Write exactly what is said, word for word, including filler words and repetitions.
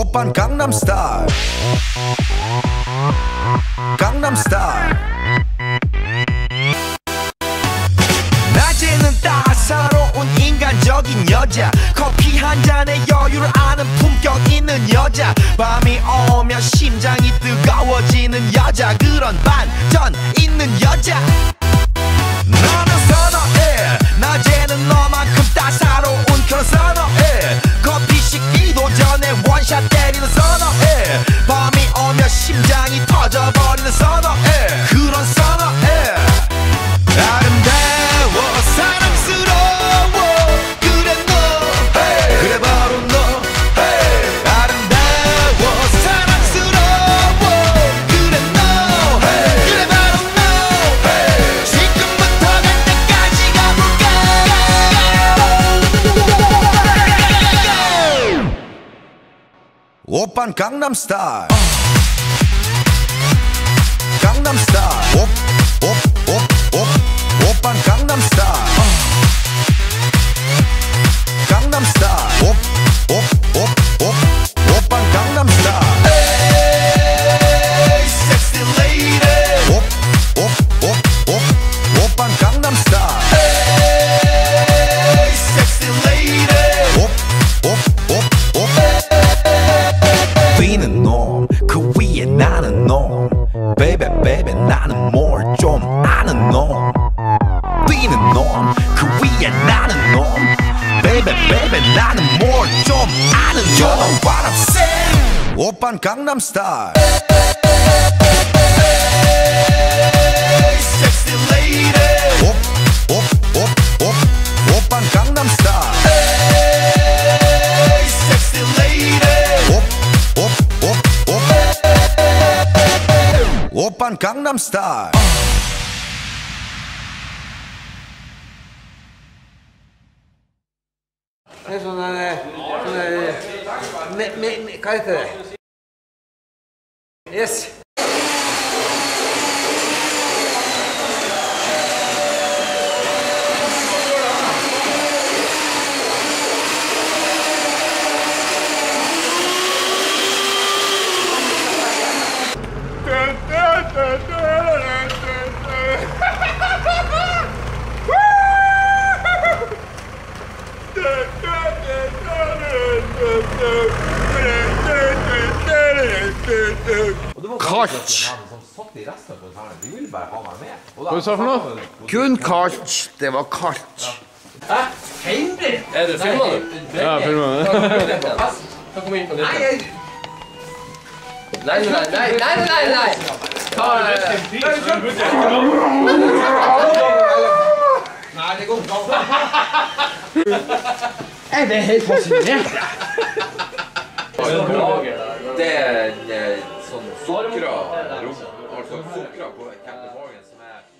오빤 강남스타일 강남스타일 낮에는 따사로운 인간적인 여자 커피 한 잔에 여유를 아는 품격 있는 여자 밤이 오면 심장이 뜨거워지는 여자 그런 반전 있는 여자 나는 선어해 낮에는 너만큼 따사로운 그런 선어해 커피 식기도 전에 원샷 때리는 선어해 밤이 오면 심장이 터져버리는 선어해 그런 선어해 아름다워 사랑스러워 그래 너 hey. 그래 바로 너 hey. 아름다워 사랑스러워 그래 너 hey. 그래 바로 너 hey. 지금부터 갈 때까지 가볼까 오빤 강남스타일 강남스타일 오빤 강남스타일 강남스타일 오빤 강남스타일 에이 섹시 레이디 오빤 강남스타일 에이 섹시 레이디 뛰는 놈 그 위에 나는 놈 베이베 베이베 나는 뭘 좀 아는 놈 뛰는 놈 그 위에 나는 놈 베이베 베이베 나는 뭘 좀 아는 놈 You know what I'm saying 오빤 강남스타일 섹시 레이디 오빤 강남스타일 섹시 레이디 오빤 강남스타일 손안에 손안에 매매 가이드 예스 Kart. Hva du sa for noe? Kun kart. Det var kart. Hæ? Henry? Er du filmer du? Ja, jeg filmer det. Ta kom inn på det. Nei, nei, nei, nei, nei, nei! Ta det. Nei, det går ikke. Jeg ble helt fascinert. Det er sånn sukra rom, altså sukra på Captain Morgan som er